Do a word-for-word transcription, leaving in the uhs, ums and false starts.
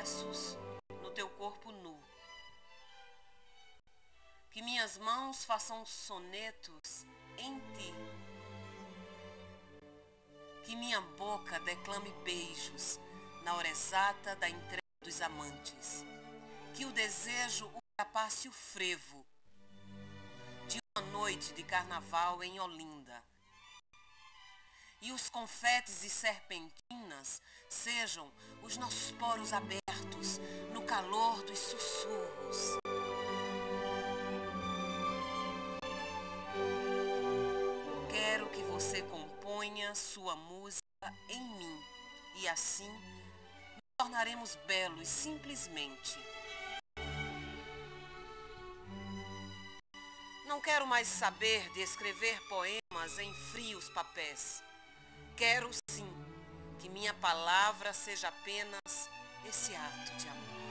versos no teu corpo nu. Que minhas mãos façam sonetos em ti. Que minha boca declame beijos na hora exata da entrega dos amantes. Que o desejo ultrapasse o frevo de uma noite de carnaval em Olinda. E os confetes e serpentinas sejam os nossos poros abertos no calor dos sussurros. Quero que você componha sua música em mim e assim nos tornaremos belos simplesmente. Não quero mais saber de escrever poemas em frios papéis. Quero sim que minha palavra seja apenas esse ato de amor.